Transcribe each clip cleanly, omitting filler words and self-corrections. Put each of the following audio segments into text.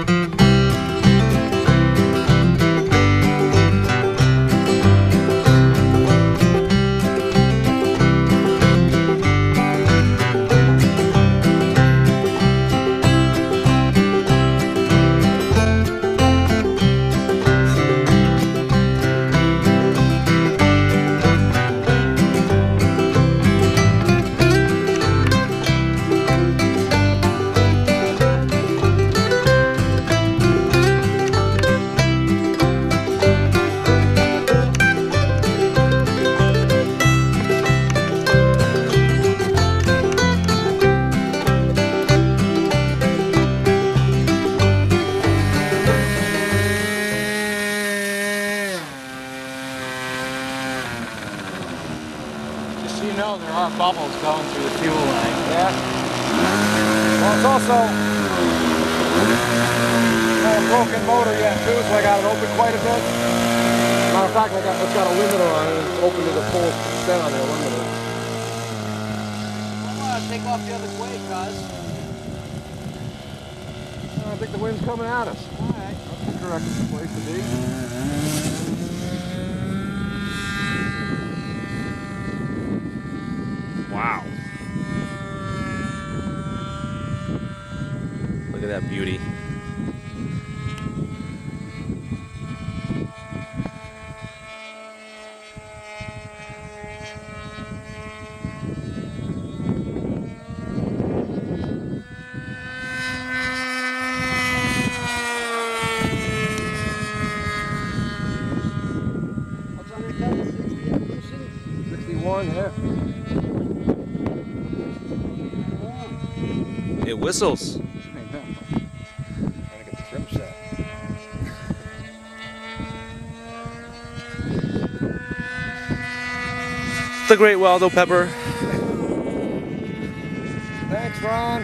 So you know there are bubbles going through the fuel line. Yeah. Well, it's also got a broken motor yet too, so I got it open quite a bit. Matter of fact, it's got a limiter on it. It's open to the full extent on the limiter. I'm gonna take off the other way, cuz. I think the wind's coming at us. All right. That's the correct place to be. Wow. Look at that beauty. What's on the cover? 60 evolution? 61, yeah. It whistles. I know. Trying to get the trim set. The Great Waldo Pepper. Thanks, Ron.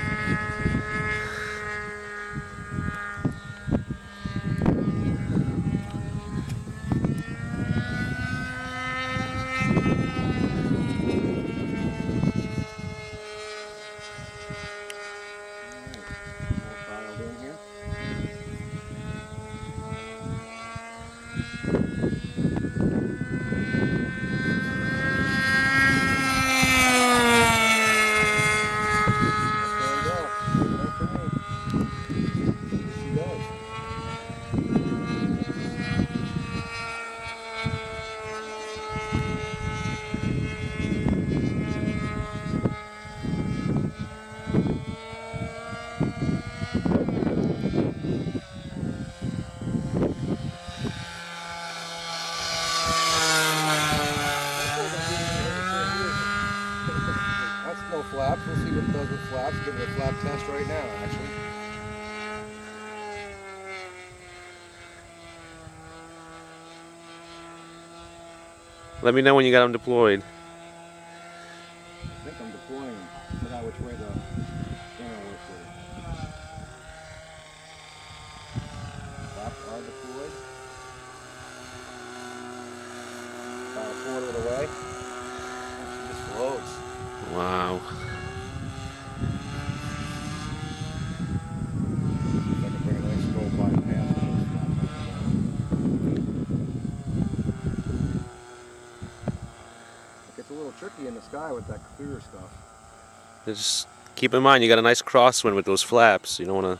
Flaps. We'll see what it does with flaps. Give it a flap test right now, actually. Let me know when you got them deployed. I think I'm deploying them. I forgot which way the inner works with it. Flaps are deployed. About a quarter of the way. She just floats. Wow. I can bring a nice strobe by and pass those flaps. It gets a little tricky in the sky with that clear stuff. Just keep in mind you got a nice crosswind with those flaps. You don't want to.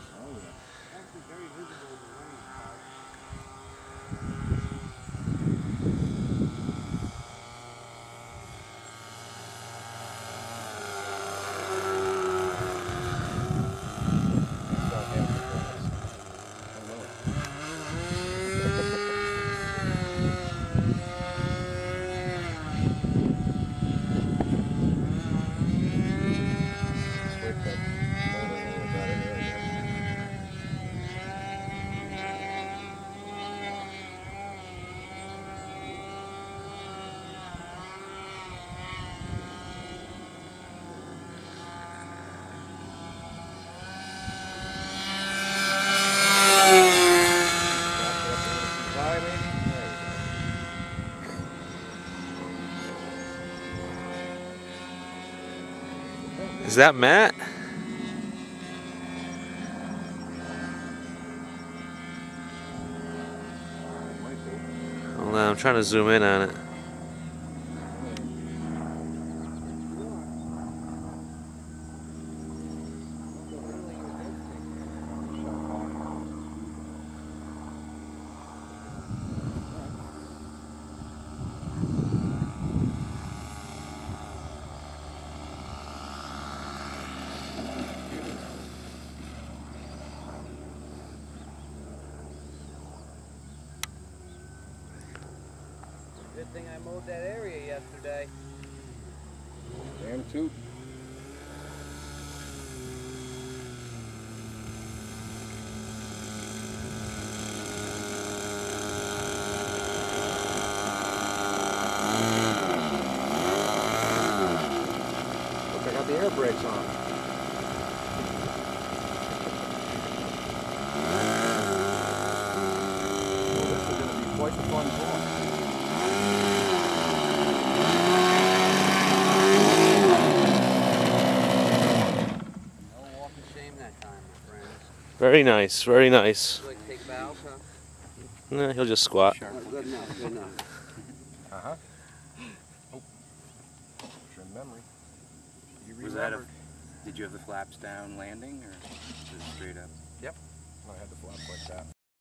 Is that Matt? I'm trying to zoom in on it. Good thing I mowed that area yesterday. Damn toot. Look, I got the air brakes on. Well, this is going to be quite the fun tour. No walking shame that time, my friends. Very nice, very nice. Would you like to take bows, huh? Nah, he'll just squat. Oh, good enough, good enough. Uh-huh. Oh. Trim memory. You Was that remembered. did you have the flaps down landing or was it straight up? Yep. I had the flaps like that.